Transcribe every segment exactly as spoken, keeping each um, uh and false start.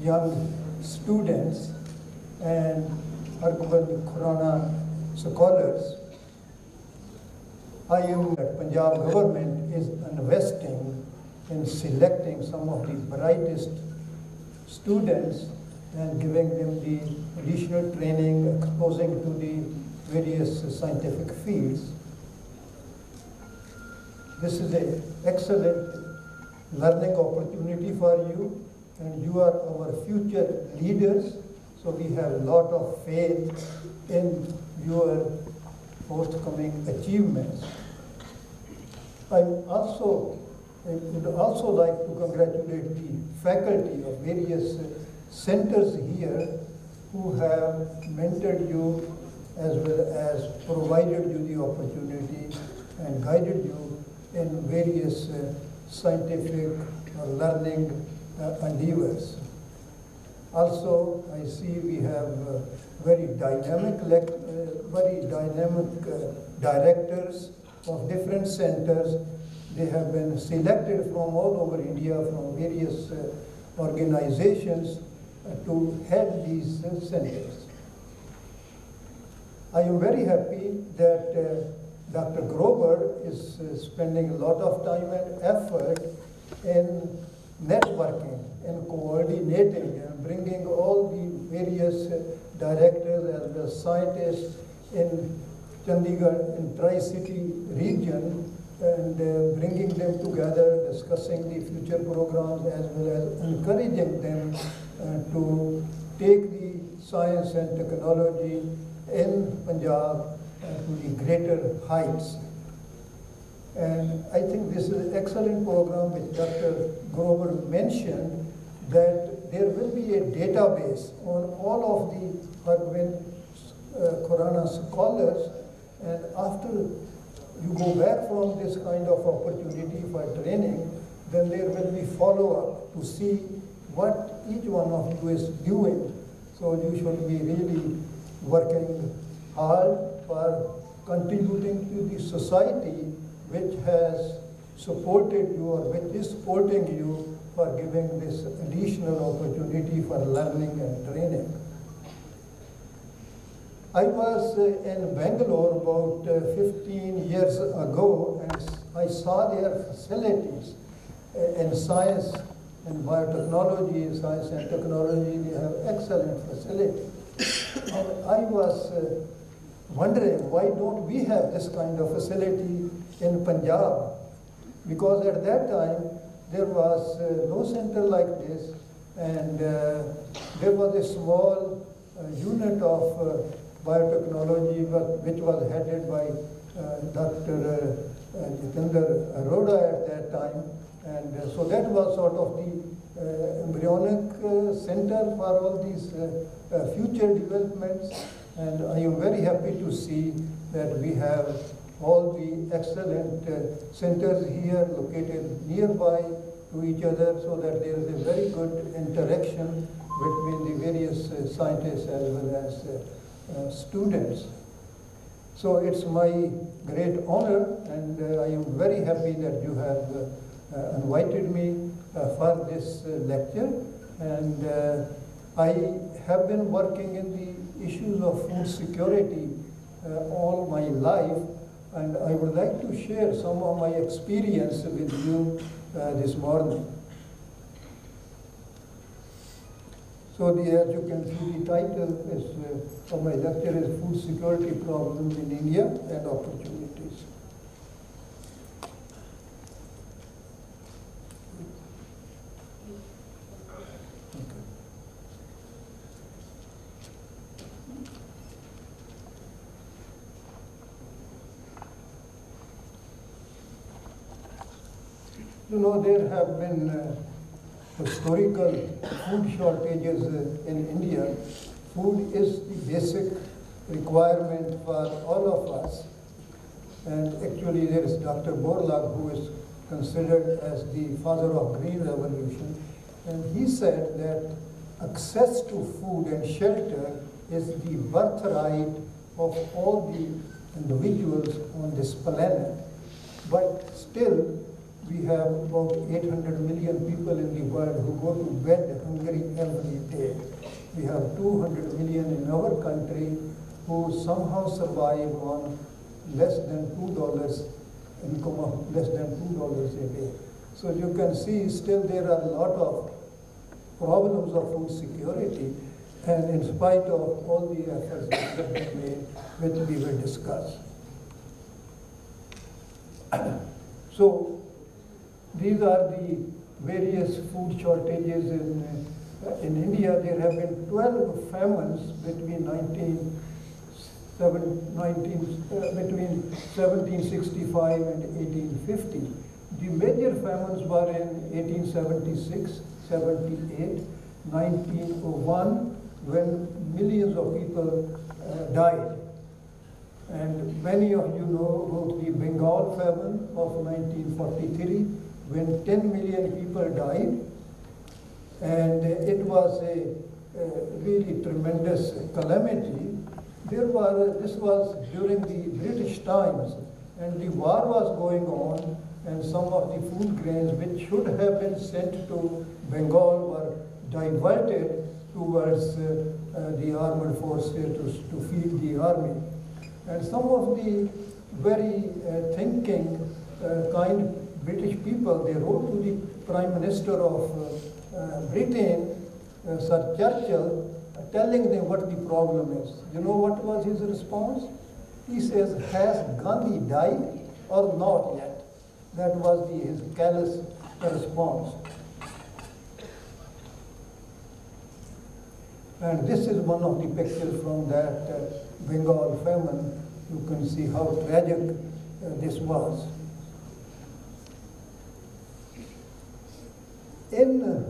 young students and Hargobind Khurana scholars. I am that Punjab government is investing in selecting some of the brightest students and giving them the additional training, exposing to the various scientific fields. This is an excellent learning opportunity for you, and you are our future leaders, so we have a lot of faith in your forthcoming achievements. I also I would also like to congratulate the faculty of various centers here who have mentored you as well as provided you the opportunity and guided you in various uh, scientific or learning uh, endeavors. Also, I see we have uh, very dynamic, uh, very dynamic uh, directors of different centers. They have been selected from all over India, from various uh, organizations uh, to head these uh, centers. I am very happy that uh, Doctor Grover is uh, spending a lot of time and effort in networking and coordinating and bringing all the various uh, directors as well as scientists in Chandigarh, in Tri-City region, and uh, bringing them together, discussing the future programs as well as encouraging them uh, to take the science and technology in Punjab uh, to the greater heights. And I think this is an excellent program which Doctor Grover mentioned, that there will be a database on all of the Hargobind uh, Khurana scholars, and after you go back from this kind of opportunity for training, then there will be follow-up to see what each one of you is doing. So you should be really working hard for contributing to the society which has supported you or which is supporting you for giving this additional opportunity for learning and training. I was uh, in Bangalore about uh, fifteen years ago, and I saw their facilities uh, in science and biotechnology, science and technology. They have excellent facilities. And I was uh, wondering, why don't we have this kind of facility in Punjab? Because at that time, there was uh, no center like this, and uh, there was a small uh, unit of uh, biotechnology, but which was headed by uh, Doctor Uh, uh, Jitendra Arora at that time. And uh, so that was sort of the uh, embryonic uh, center for all these uh, uh, future developments. And I am very happy to see that we have all the excellent uh, centers here located nearby to each other, so that there is a very good interaction between the various uh, scientists as well as uh, Uh, students. So it's my great honor, and uh, I am very happy that you have uh, uh, invited me uh, for this uh, lecture. And uh, I have been working in the issues of food security uh, all my life, and I would like to share some of my experience with you uh, this morning. So the, as you can see, the title is, uh, of my lecture is Food Security Problems in India and Opportunities. Okay. You know, there have been uh, historical food shortages uh, in India. Food is the basic requirement for all of us. And actually there is Doctor Borlaug, who is considered as the father of Green Revolution. And he said that access to food and shelter is the birthright of all the individuals on this planet. But still, we have about eight hundred million people in the world who go to bed hungry every We have two hundred million in our country who somehow survive on less than two dollars income of less than two dollars a day. So you can see still there are a lot of problems of food security, and in spite of all the efforts that have been made, which we will discuss. So these are the various food shortages in, uh, in India. There have been twelve famines between nineteen Seven, nineteen, uh, between seventeen sixty-five and eighteen fifty. The major famines were in eighteen seventy-six, seventy-eight, nineteen oh one, when millions of people uh, died. And many of you know about the Bengal famine of nineteen forty-three, when ten million people died. And uh, it was a uh, really tremendous calamity. There were, this was during the British times, and the war was going on, and some of the food grains which should have been sent to Bengal were diverted towards uh, uh, the armed forces to, to feed the army. And some of the very uh, thinking, uh, kind British people, they wrote to the Prime Minister of uh, uh, Britain, uh, Sir Churchill, telling them what the problem is. You know what was his response? He says, has Gandhi died or not yet? That was the, his callous response. And this is one of the pictures from that uh, Bengal famine. You can see how tragic uh, this was. In uh,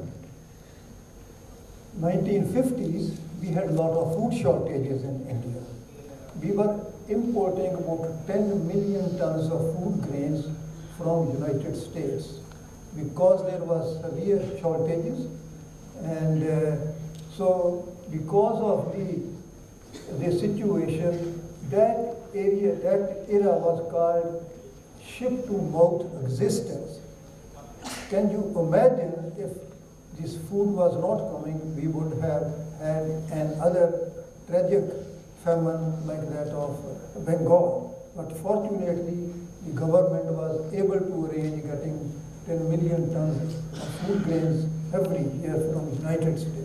nineteen fifties, we had a lot of food shortages in India. We were importing about ten million tons of food grains from United States because there was severe shortages. And uh, so because of the, the situation, that area, that era was called ship-to-mouth existence. Can you imagine if this food was not coming, we would have had another tragic famine like that of Bengal. But fortunately, the government was able to arrange getting ten million tons of food grains every year from the United States.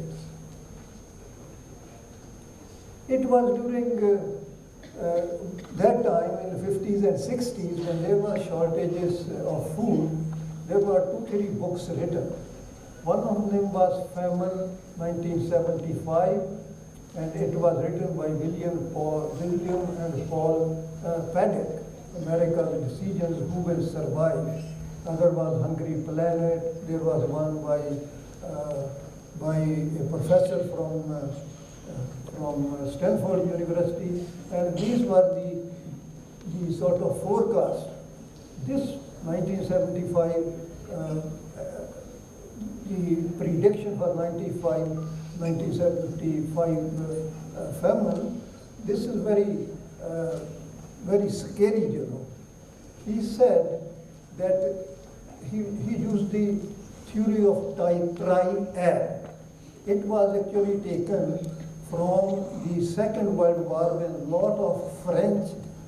It was during uh, uh, that time in the fifties and sixties when there were shortages of food. There were two, three books written. One of them was Famine nineteen seventy-five, and it was written by William Paul, William and Paul uh, Paddock, America's Decisions, Who Will Survive. Other was Hungry Planet. There was one by uh, by a professor from uh, from Stanford University, and these were the the sort of forecast. This nineteen seventy-five. Uh, The prediction for nineteen seventy-five uh, uh, famine, this is very, uh, very scary, you know. He said that he, he used the theory of triad. It was actually taken from the Second World War when a lot of French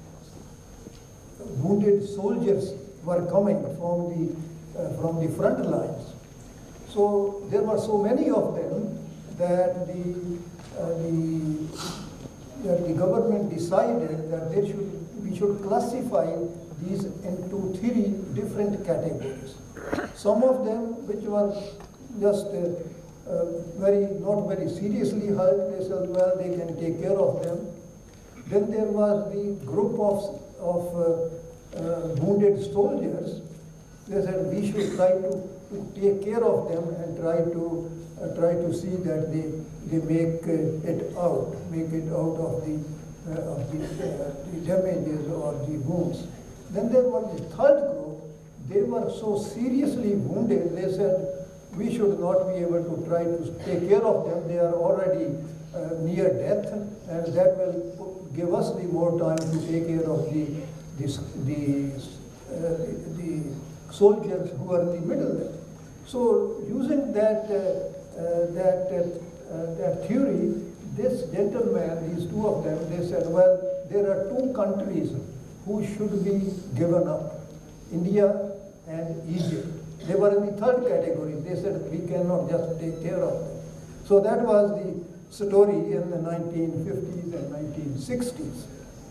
wounded soldiers were coming from the, uh, from the front lines. So there were so many of them that the, uh, the, that the government decided that they should, we should classify these into three different categories. Some of them which were just uh, uh, very, not very seriously hurt, they said, well, they can take care of them. Then there was the group of, of uh, uh, wounded soldiers. They said we should try to to take care of them and try to uh, try to see that they they make uh, it out, make it out of the uh, of the, uh, the damages or the wounds. Then there was the third group. They were so seriously wounded. They said we should not be able to try to take care of them. They are already uh, near death, and that will give us the more time to take care of the the the, uh, the soldiers who are in the middle there. So using that, uh, uh, that uh, uh, that theory, this gentleman, these two of them, they said, well, there are two countries who should be given up, India and Egypt. They were in the third category. They said, we cannot just take care of them. So that was the story in the nineteen fifties and nineteen sixties.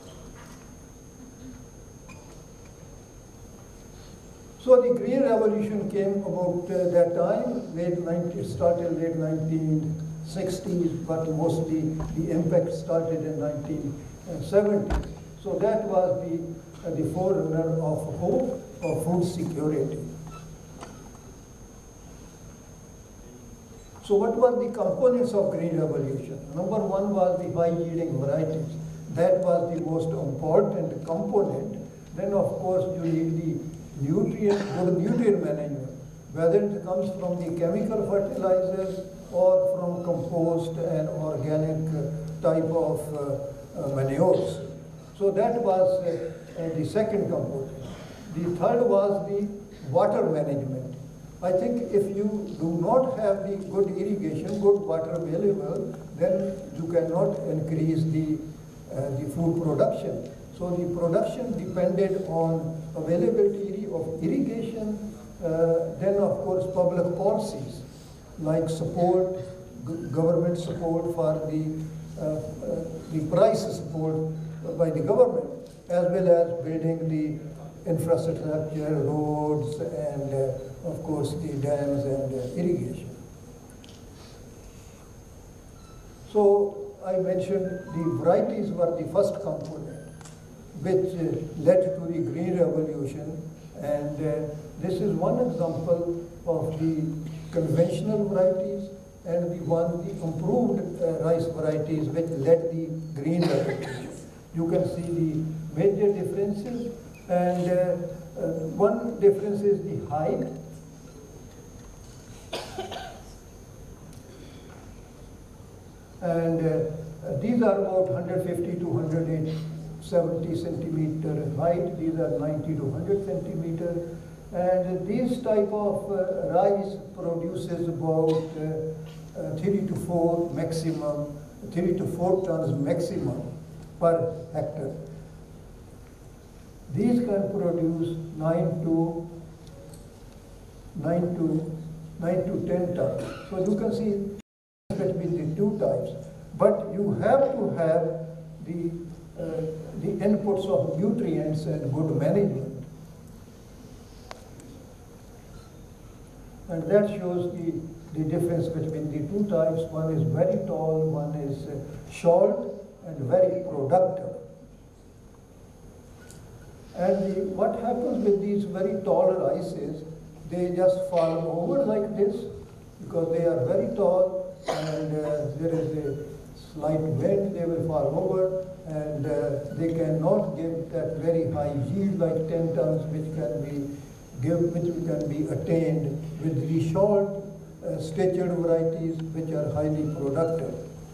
So the Green Revolution came about uh, that time. Late nineteen, it started late nineteen sixties, but mostly the impact started in nineteen seventies. So that was the, uh, the forerunner of hope of food security. So what were the components of Green Revolution? Number one was the high-yielding varieties. That was the most important component. Then, of course, you need the nutrient, good nutrient management, whether it comes from the chemical fertilizers or from compost and organic uh, type of uh, uh, manures. So that was uh, uh, the second component. The third was the water management. I think if you do not have the good irrigation, good water available, then you cannot increase the, uh, the food production. So the production depended on availability of irrigation, uh, then of course public policies like support, government support for the, uh, uh, the price support by the government, as well as building the infrastructure, roads, and uh, of course the dams and uh, irrigation. So I mentioned the varieties were the first component which uh, led to the Green Revolution, and uh, this is one example of the conventional varieties and the one, the improved uh, rice varieties which led the Green Revolution. You can see the major differences, and uh, uh, one difference is the height. And uh, these are about one hundred fifty to one hundred seventy centimeter height. These are ninety to one hundred centimeter. And this type of uh, rice produces about uh, uh, three to four maximum, three to four tons maximum per hectare. These can produce nine to nine to nine to ten tons. So you can see between the two types, but you have to have the uh, the inputs of nutrients and good management. And that shows the, the difference between the two types. One is very tall, one is uh, short and very productive. And the, what happens with these very tall rices, they just fall over like this because they are very tall, and uh, there is a slight wind, they will fall over, and uh, they cannot give that very high yield like ten tons, which can be give, which can be attained with the short uh, statured varieties, which are highly productive.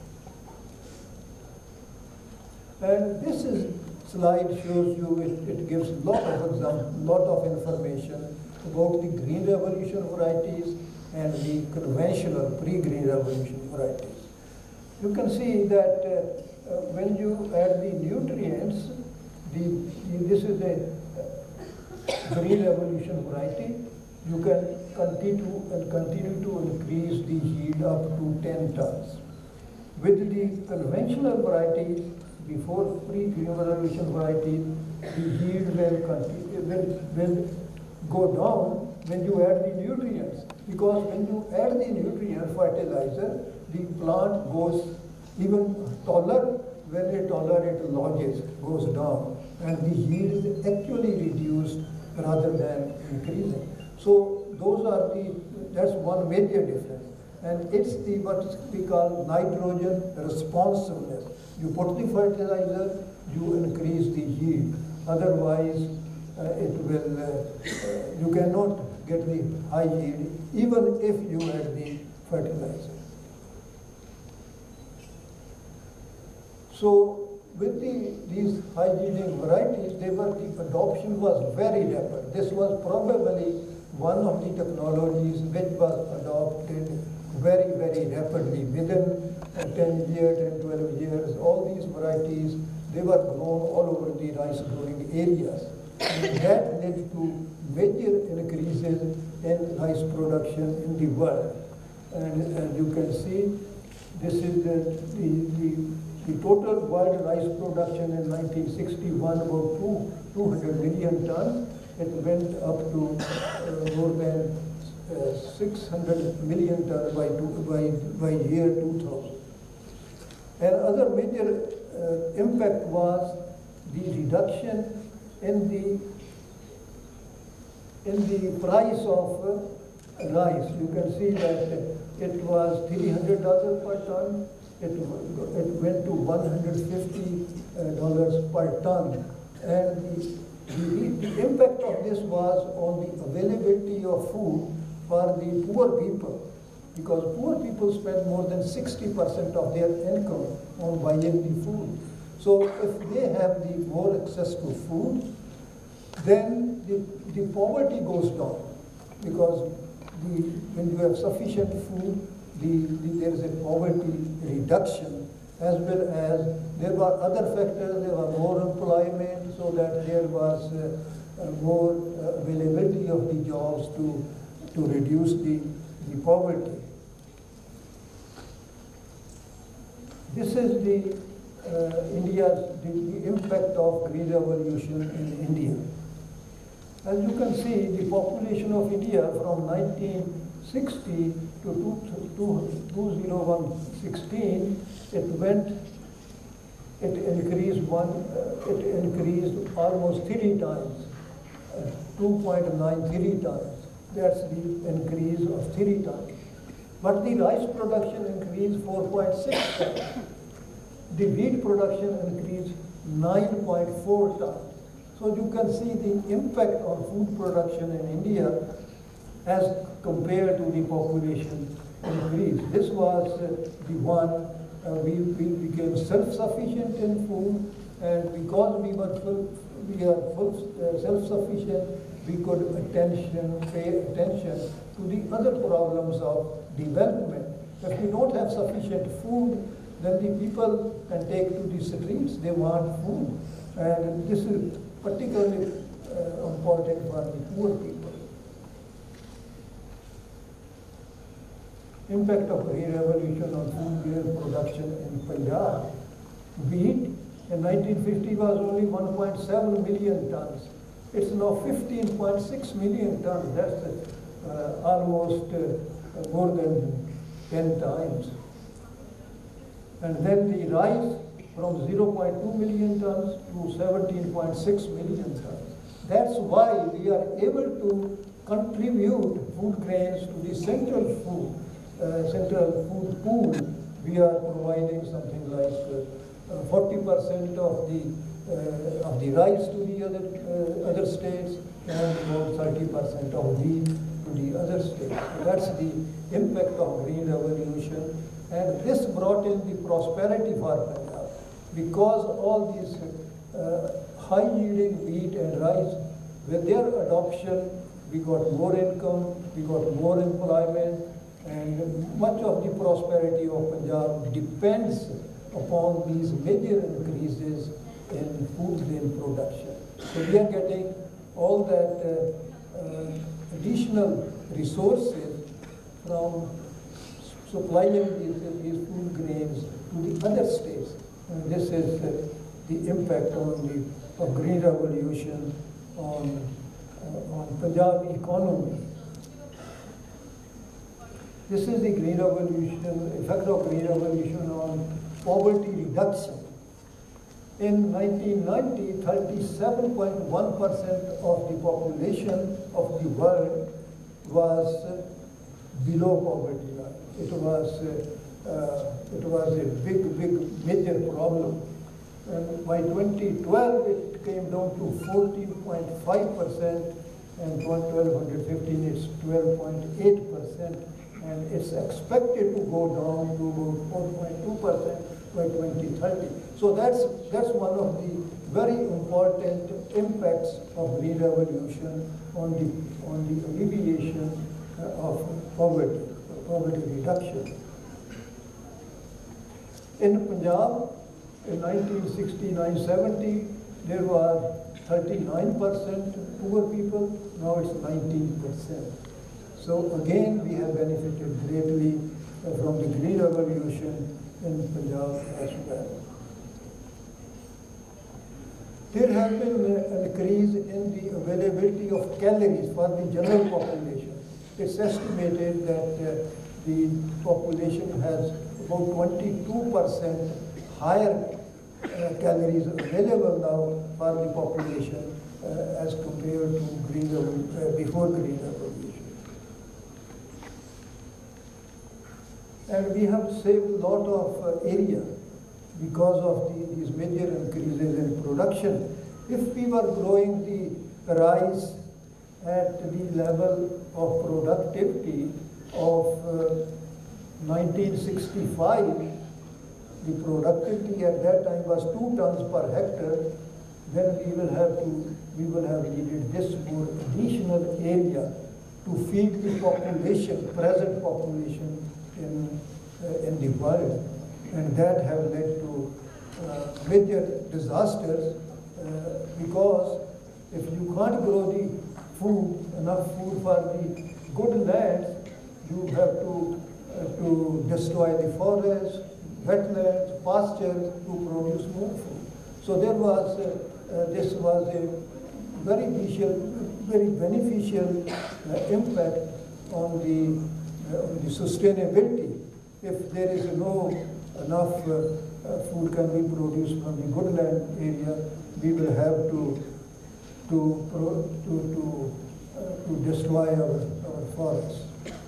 And this is slide shows you, it, it gives a lot of example, lot of information about the Green Revolution varieties and the conventional pre-Green Revolution varieties. You can see that uh, uh, when you add the nutrients, the, the this is a uh, Green Revolution variety, you can continue and continue to increase the yield up to ten tons. With the conventional varieties, before pre-Green Revolution varieties, the yield will, continue, will, will go down when you add the nutrients. Because when you add the nutrient fertilizer, the plant goes even taller. When it taller, it lodges, goes down, and the yield is actually reduced rather than increasing. So those are the, that's one major difference. And it's the what we call nitrogen responsiveness. You put the fertilizer, you increase the yield. Otherwise, uh, it will, uh, uh, you cannot get the high yield, even if you add the fertilizer. So with the, these high yielding varieties, they were, the adoption was very rapid. This was probably one of the technologies which was adopted very, very rapidly. Within ten years, ten, twelve years, all these varieties, they were grown all over the rice growing areas. And that led to major increases in rice production in the world. And as you can see, this is the, the, the, the total world rice production in nineteen sixty-one, about two, 200 million tons. It went up to uh, more than uh, six hundred million tons by, two, by, by year two thousand. And other major uh, impact was the reduction in the in the price of uh, rice. You can see that it was three hundred dollars per ton. It, it went to one hundred fifty dollars per ton. And the, the, the impact of this was on the availability of food for the poor people, because poor people spend more than sixty percent of their income on buying the food. So if they have the more access to food, then the, the poverty goes down, because the, when you have sufficient food, the, the, there is a poverty reduction, as well as there were other factors. There was more employment, so that there was uh, uh, more uh, availability of the jobs to, to reduce the, the poverty. This is the uh, India's the, the impact of Green Revolution in India. As you can see, the population of India from nineteen sixty to two thousand sixteen, it went, it increased one, uh, it increased almost three times, uh, two point nine three times. That's the increase of three times. But the rice production increased four point six times. The wheat production increased nine point four times. So you can see the impact on food production in India as compared to the population increase. This was uh, the one, uh, we, we became self-sufficient in food, and because we were full, we are full, uh, self-sufficient, we could attention, pay attention to the other problems of development. If we don't have sufficient food, then the people can take to the streets. They want food, and this is particularly uh, important for the poor people. Impact of Green Revolution on food grain production in Punjab. Wheat in nineteen fifty was only one point seven million tons. It's now fifteen point six million tons. That's uh, almost uh, more than ten times. And then the rice from zero point two million tons to seventeen point six million tons. That's why we are able to contribute food grains to the central food, uh, central food pool. We are providing something like forty percent uh, of the uh, of the rice to the other uh, other states, and about thirty percent of wheat to the other states. So that's the impact of Green Revolution, and this brought in the prosperity for Punjab, because all these uh, high-yielding wheat and rice, with their adoption, we got more income, we got more employment, and much of the prosperity of Punjab depends upon these major increases in food grain production. So we are getting all that uh, uh, additional resources from supplying these, these food grains to the other states. And this is uh, the impact on the of Green Revolution on, uh, on Punjab economy. This is the Green Revolution, effect of Green Revolution on poverty reduction. In nineteen ninety, thirty-seven point one percent of the population of the world was uh, below poverty line. It was, uh, uh, it was a big, big, major problem. And by twenty twelve, it came down to fourteen point five percent, and twelve fifteen, it's twelve point eight percent. And it's expected to go down to about four point two percent by twenty thirty. So that's, that's one of the very important impacts of Green Revolution on the, on the alleviation of poverty, poverty reduction. In Punjab, in nineteen sixty-nine seventy, there were thirty-nine percent poor people, now it's nineteen percent. So again, we have benefited greatly uh, from the Green Revolution in Punjab as well. There has been an increase in the availability of calories for the general population. It's estimated that uh, the population has about twenty-two percent higher uh, calories available now for the population uh, as compared to green, uh, before Green Revolution. And we have saved a lot of uh, area because of the, these major increases in production. If we were growing the rice at the level of productivity of uh, nineteen sixty-five, the productivity at that time was two tons per hectare, then we will have to, we will have needed this more additional area to feed the population, present population in, uh, in the world. And that have led to uh, major disasters uh, because if you can't grow the food, enough food for the good lands, you have to, uh, to destroy the forests, wetlands, pastures to produce more food. So there was, uh, uh, this was a very beneficial, very beneficial uh, impact on the, uh, on the sustainability. If there is no enough uh, uh, food can be produced from the good land area, we will have to to pro, to to, uh, to destroy our, our forests.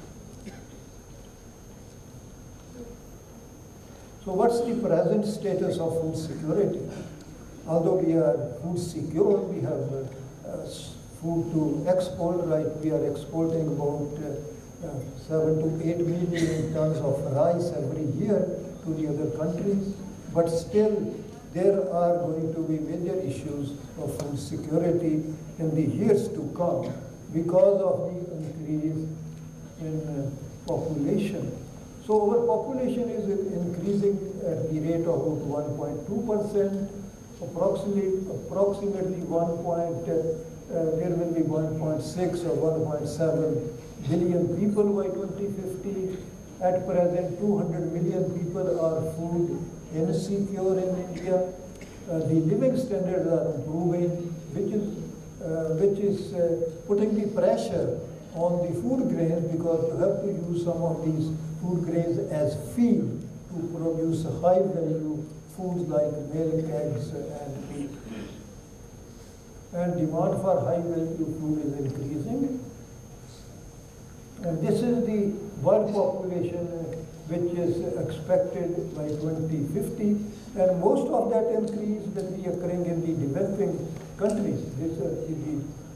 So what's the present status of food security? Although we are food secure, we have uh, uh, food to export, right? We are exporting about uh, uh, seven to eight million tons of rice every year to the other countries, but still there are going to be major issues of food security in the years to come because of the increase in uh, population. So our population is increasing at the rate of about one point two percent, approximately, approximately one point, uh, uh, there will be one point six or one point seven billion people by twenty fifty. At present, two hundred million people are food insecure in India. Uh, the living standards are improving, which is, uh, which is uh, putting the pressure on the food grains because you have to use some of these food grains as feed to produce high value foods like milk, eggs, and meat. And demand for high value food is increasing. And this is the world population uh, which is expected by twenty fifty, and most of that increase will be occurring in the developing countries. This, uh, the